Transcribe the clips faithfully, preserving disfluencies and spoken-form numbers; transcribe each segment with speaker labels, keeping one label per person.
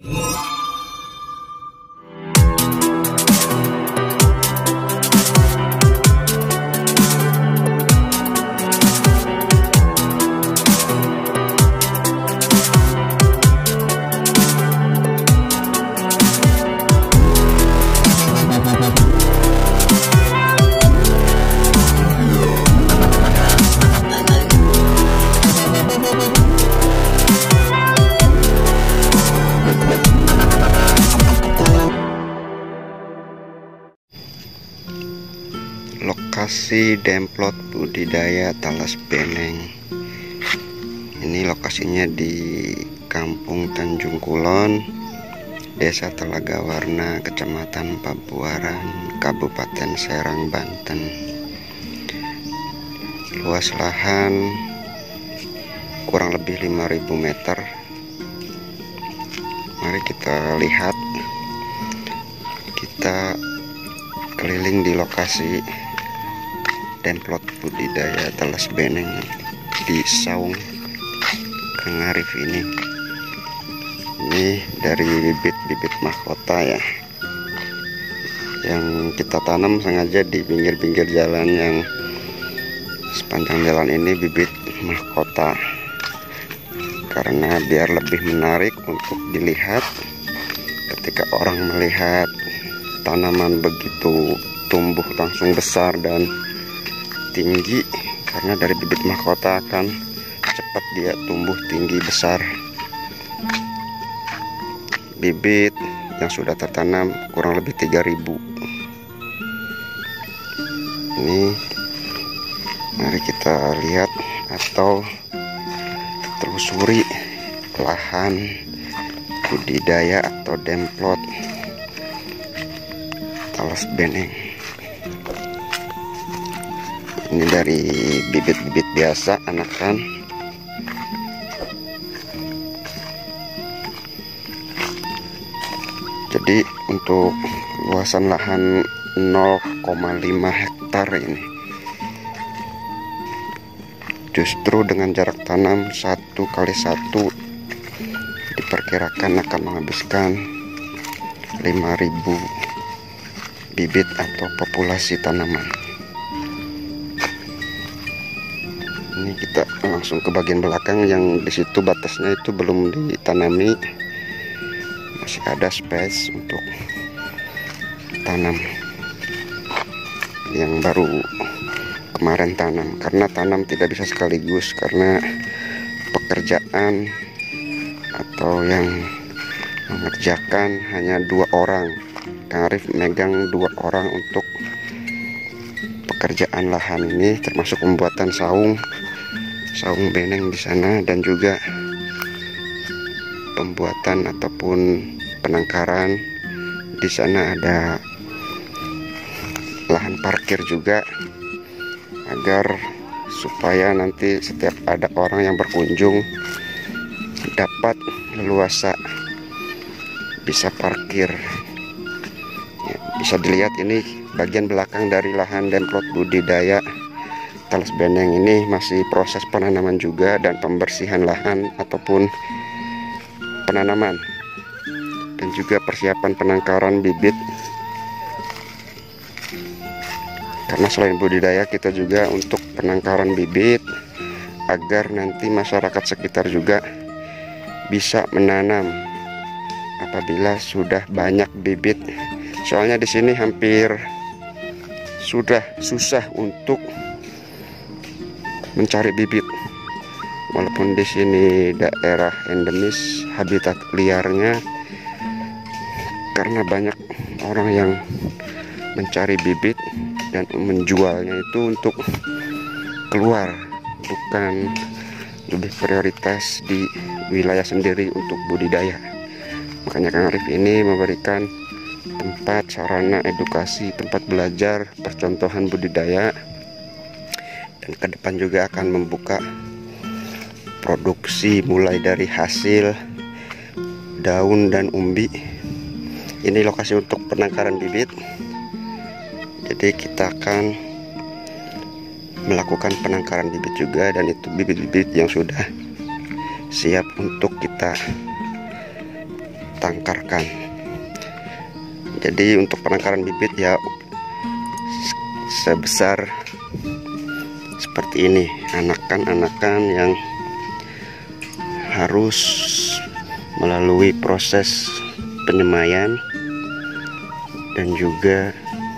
Speaker 1: Lokasi demplot budidaya talas beneng. Ini lokasinya di Kampung Tanjung Kulon, Desa Telaga Warna, Kecamatan Pabuaran, Kabupaten Serang, Banten. Luas lahan kurang lebih lima ribu meter. Mari kita lihat, kita keliling di lokasi demplot budidaya talas beneng di Saung Kang Arif ini. Ini dari bibit-bibit mahkota ya, yang kita tanam sengaja di pinggir-pinggir jalan. Yang sepanjang jalan ini bibit mahkota, karena biar lebih menarik untuk dilihat ketika orang melihat tanaman begitu tumbuh langsung besar dan tinggi, karena dari bibit mahkota akan cepat dia tumbuh tinggi besar. Bibit yang sudah tertanam kurang lebih tiga ribu. Ini mari kita lihat atau telusuri lahan budidaya atau demplot talas beneng. Ini dari bibit-bibit biasa anakan. Jadi untuk luasan lahan nol koma lima hektar ini, justru dengan jarak tanam satu kali satu diperkirakan akan menghabiskan lima ribu bibit atau populasi tanaman. Ini kita langsung ke bagian belakang, yang di situ batasnya itu belum ditanami, masih ada space untuk tanam yang baru kemarin tanam. Karena tanam tidak bisa sekaligus, karena pekerjaan atau yang mengerjakan hanya dua orang. Kang Arif megang dua orang untuk pekerjaan lahan ini, termasuk pembuatan saung saung beneng di sana, dan juga pembuatan ataupun penangkaran. Di sana ada lahan parkir juga, agar supaya nanti setiap ada orang yang berkunjung dapat leluasa bisa parkir. Ya, bisa dilihat ini bagian belakang dari lahan demplot budidaya talas beneng ini masih proses penanaman juga, dan pembersihan lahan ataupun penanaman, dan juga persiapan penangkaran bibit. Karena selain budidaya, kita juga untuk penangkaran bibit agar nanti masyarakat sekitar juga bisa menanam apabila sudah banyak bibit. Soalnya di sini hampir sudah susah untuk mencari bibit, walaupun di sini daerah endemis habitat liarnya, karena banyak orang yang mencari bibit dan menjualnya itu untuk keluar, bukan lebih prioritas di wilayah sendiri untuk budidaya. Makanya Kang Arif ini memberikan tempat sarana edukasi, tempat belajar percontohan budidaya, dan ke depan juga akan membuka produksi mulai dari hasil daun dan umbi. Ini lokasi untuk penangkaran bibit, jadi kita akan melakukan penangkaran bibit juga, dan itu bibit-bibit yang sudah siap untuk kita tangkarkan. Jadi untuk penangkaran bibit ya sebesar seperti ini, anakan-anakan yang harus melalui proses penyemaian dan juga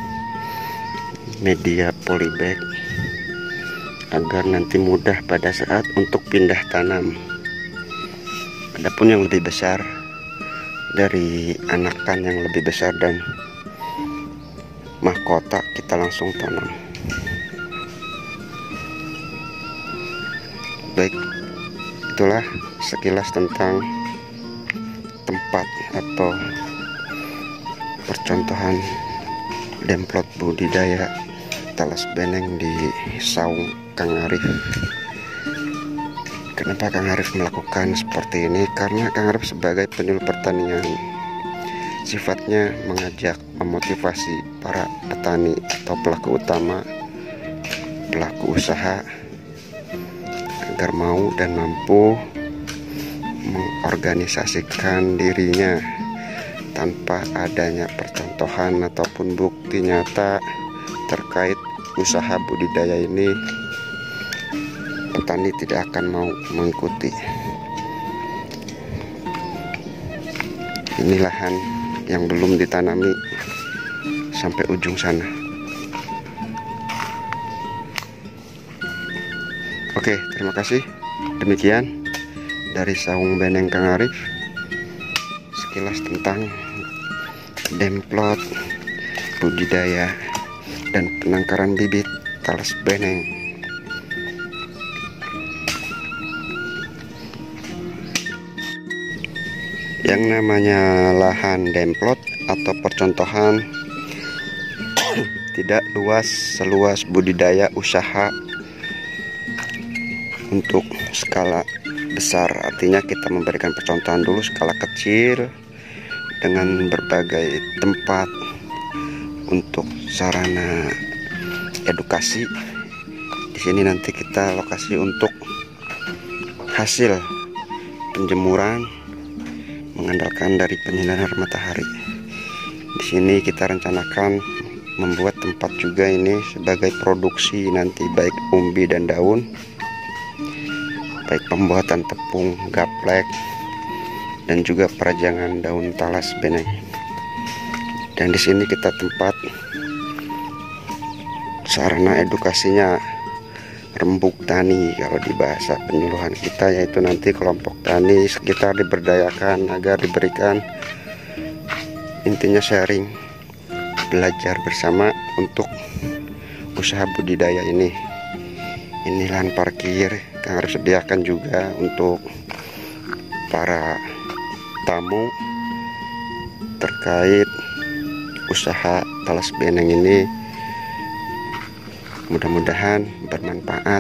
Speaker 1: media polybag agar nanti mudah pada saat untuk pindah tanam. Adapun yang lebih besar dari anakan yang lebih besar dan mahkota, kita langsung tanam. Baik, itulah sekilas tentang tempat atau percontohan demplot budidaya talas beneng di saung Kang Arif. Kenapa Kang Arif melakukan seperti ini? Karena Kang Arif sebagai penyuluh pertanian sifatnya mengajak, memotivasi para petani atau pelaku utama, pelaku usaha agar mau dan mampu mengorganisasikan dirinya tanpa adanya percontohan ataupun bukti nyata terkait usaha budidaya ini. Petani tidak akan mau mengikuti. Ini lahan yang belum ditanami sampai ujung sana. Oke, terima kasih. Demikian dari saung beneng Kang Arif, sekilas tentang demplot budidaya dan penangkaran bibit talas beneng. Yang namanya lahan demplot atau percontohan tidak luas seluas budidaya usaha untuk skala besar. Artinya kita memberikan percontohan dulu skala kecil dengan berbagai tempat untuk sarana edukasi. Di sini nanti kita lokasi untuk hasil penjemuran mengandalkan dari penyinaran matahari. Di sini kita rencanakan membuat tempat juga ini sebagai produksi nanti baik umbi dan daun, baik pembuatan tepung, gaplek, dan juga perajangan daun talas beneng. Dan di sini kita tempat sarana edukasinya rembuk tani kalau di bahasa penyuluhan kita, yaitu nanti kelompok tani sekitar diberdayakan agar diberikan intinya sharing, belajar bersama untuk usaha budidaya ini. Ini lahan parkir yang harus sediakan juga untuk para tamu terkait usaha talas beneng ini. Mudah-mudahan bermanfaat.